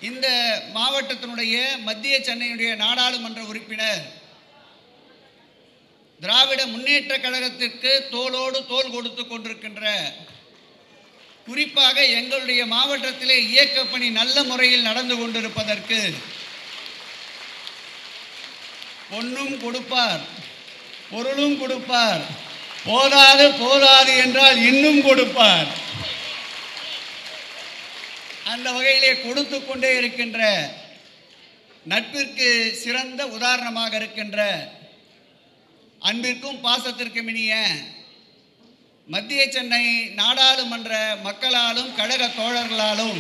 இந்த மாவட்டத்தினுடைய மத்திய சென்னையுடைய நாடாளுமன்ற உறுப்பினர் திராவிட முன்னேற்ற கழகத்திற்கு தோளோடு தோள் கொடுத்து கொண்டிருக்கின்ற, குறிப்பாக எங்களுடைய மாவட்டத்திலே இயக்கப்பணி நல்ல முறையில் நடந்து கொண்டிருப்பதற்கு பொன்னும் கொடுப்பார், பொருளும் கொடுப்பார், போதாது போதாது என்றால் இன்னும் கொடுப்பார். அந்த வகையிலே கொடுத்து கொண்டே இருக்கின்ற, நட்பிற்கு சிறந்த உதாரணமாக இருக்கின்ற, அன்பிற்கும் பாசத்திற்கும் இனிய மத்திய சென்னை நாடாளுமன்ற மக்களாலும் கழக தோழர்களாலும்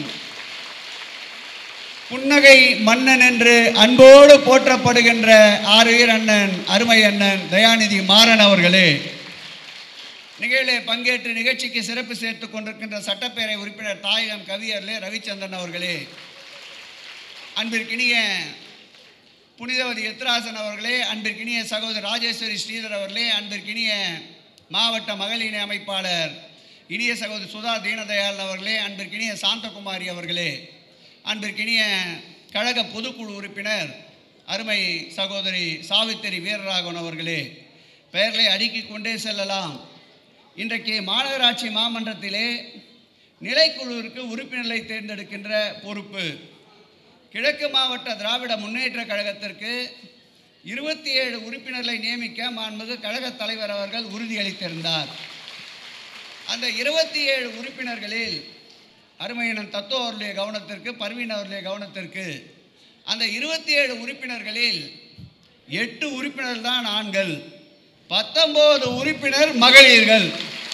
புன்னகை மன்னன் என்று அன்போடு போற்றப்படுகின்ற ஆறுயிர் அண்ணன், அருமை அண்ணன் தயாநிதி மாறன் அவர்களே, நிகழ்ச்சியிலே பங்கேற்று நிகழ்ச்சிக்கு சிறப்பு சேர்த்துக் கொண்டிருக்கின்ற சட்டப்பேரவை உறுப்பினர் தாயகம் கவியர்லே ரவிச்சந்திரன் அவர்களே, அன்பிற்கினிய புனிதவதி எத்ராசன் அவர்களே, அன்பிற்கினிய சகோதரர் ராஜேஸ்வரி ஸ்ரீதர் அவர்களே, அன்பிற்கினிய மாவட்ட மகளிர் அமைப்பாளர் இனிய சகோதரி சுதா தீனதயாள் அவர்களே, அன்பிற்கினிய சாந்தகுமாரி அவர்களே, அன்பிற்கினிய கழக பொதுக்குழு உறுப்பினர் அருமை சகோதரி சாவித்திரி வீரராகவன் அவர்களே, பெயர்களை அடுக்கிக் கொண்டே செல்லலாம். இன்றைக்கு மாநகராட்சி மாமன்றத்திலே நிலைக்குழுவிற்கு உறுப்பினர்களை தேர்ந்தெடுக்கின்ற பொறுப்பு கிழக்கு மாவட்ட திராவிட முன்னேற்ற கழகத்திற்கு 27 உறுப்பினர்களை நியமிக்க மாண்புமிகு கழக தலைவர் அவர்கள் உறுதியளித்திருந்தார். அந்த 27 உறுப்பினர்களில் அருமையனன் தத்தோ அவருடைய கவனத்திற்கு, பர்வீன் அவருடைய கவனத்திற்கு, அந்த 27 உறுப்பினர்களில் 8 உறுப்பினர்கள் தான் ஆண்கள், 19 உறுப்பினர் மகளிர்கள்.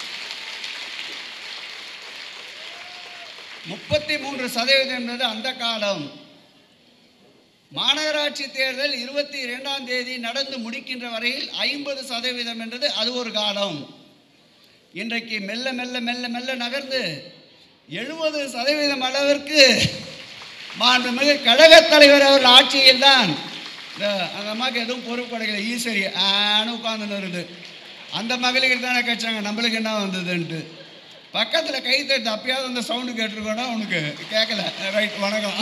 33% என்பது அந்த காலம். மாநகராட்சி தேர்தல் 22ஆம் தேதி நடந்து முடிக்கின்ற வரையில் 50% என்றது அது ஒரு காலம். இன்றைக்கு மெல்ல மெல்ல மெல்ல மெல்ல நகர்ந்து 70% அளவிற்கு மாண்புமிகு கழகத் தலைவர் அவர்கள் ஆட்சியில் தான் அந்த அம்மாவுக்கு எதுவும் பொறுப்பு கிடைக்கல, ஈஸ்வரி ஆனு உட்காந்துன்னு இருக்குது. அந்த மகளிர் தானே கட்சாங்க, நம்மளுக்கு என்ன வந்ததுன்ட்டு பக்கத்தில் கை தட்டு அப்பயாவது அந்த சவுண்டு கேட்டிருக்கோன்னா உனக்கு கேட்கல. ரைட், வணக்கம்.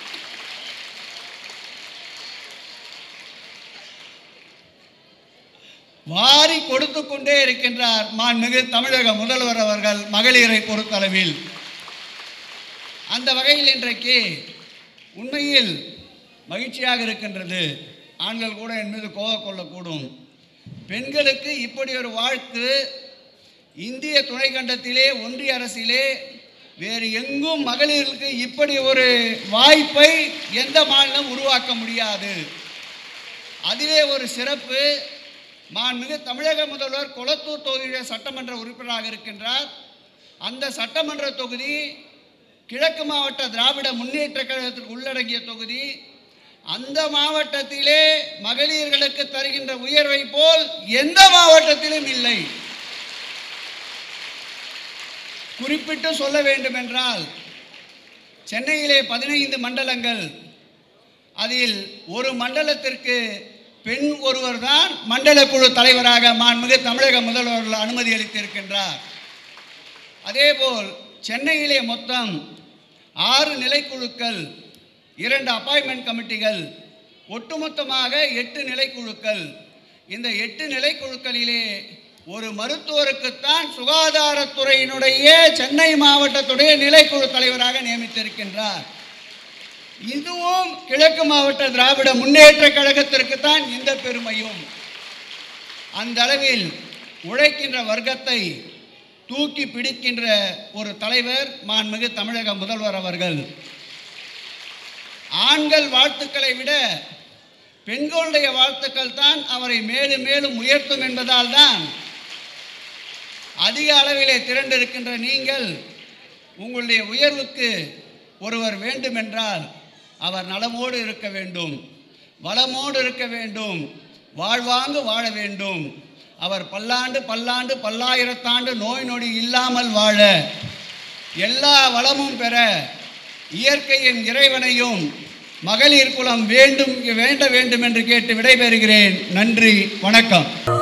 வாரி கொடுத்து கொண்டே இருக்கின்றார் மாண்புமிகு தமிழக முதல்வர் அவர்கள் மகளிரை பொறுத்தளவில். அந்த வகையில் இன்றைக்கு உண்மையில் மகிழ்ச்சியாக இருக்கின்றது. ஆண்கள் கூட என் மீது கோபம் கொள்ளக்கூடும். பெண்களுக்கு இப்படி ஒரு வாழ்த்து இந்திய துணைக்கண்டத்திலே, ஒன்றிய அரசிலே வேறு எங்கும் மகளிருக்கு இப்படி ஒரு வாய்ப்பை எந்த மாநிலம் உருவாக்க முடியாது. அதிலே ஒரு சிறப்பு, மாண்புமிகு தமிழக முதல்வர் கொளத்தூர் தொகுதியுடைய சட்டமன்ற உறுப்பினராக இருக்கின்றார். அந்த சட்டமன்ற தொகுதி கிழக்கு மாவட்ட திராவிட முன்னேற்ற கழகத்திற்கு உள்ளடங்கிய தொகுதி. அந்த மாவட்டத்திலே மகளிர்களுக்கு தருகின்ற உயர்வை போல் எந்த மாவட்டத்திலும் இல்லை. குறிப்பிட்டு சொல்ல வேண்டும் என்றால், சென்னையிலே 15 மண்டலங்கள், அதில் ஒரு மண்டலத்திற்கு பெண் ஒருவர் தான் மண்டல குழு தலைவராக மாண்புமிகு தமிழக முதல்வர்கள் அனுமதி அளித்திருக்கின்றார். அதேபோல் சென்னையிலே மொத்தம் 6 நிலைக்குழுக்கள், 2 அப்பாயின்மெண்ட் கமிட்டிகள், ஒட்டுமொத்தமாக 8 நிலைக்குழுக்கள். இந்த 8 நிலைக்குழுக்களிலே ஒரு மருத்துவருக்குத்தான் சுகாதாரத்துறையினுடைய சென்னை மாவட்டத்துடைய நிலைக்குழு தலைவராக நியமித்திருக்கின்றார். இதுவும் கிழக்கு மாவட்ட திராவிட முன்னேற்ற கழகத்திற்குத்தான் இந்த பெருமையும். அந்த அளவில் உழைக்கின்ற வர்க்கத்தை தூக்கி பிடிக்கின்ற ஒரு தலைவர் மாண்புமிகு தமிழக முதல்வர் அவர்கள். ஆண்கள் வாழ்த்துக்களை விட பெண்களுடைய வாழ்த்துக்கள் தான் அவரை மேலும் மேலும் உயர்த்தும் என்பதால் தான் அதிக அளவிலே திரண்டிருக்கின்ற நீங்கள், உங்களுடைய உயர்வுக்கு ஒருவர் வேண்டுமென்றால் அவர் நலமோடு இருக்க வேண்டும், வளமோடு இருக்க வேண்டும், வாழ்வாங்கு வாழ வேண்டும். அவர் பல்லாண்டு பல்லாண்டு பல்லாயிரத்தாண்டு நோய் நொடி இல்லாமல் வாழ, எல்லா வளமும் பெற, இயற்கையின் இறைவனையும் மகளிர் குலம் வேண்ட வேண்டும் என்று கேட்டு விடைபெறுகிறேன். நன்றி, வணக்கம்.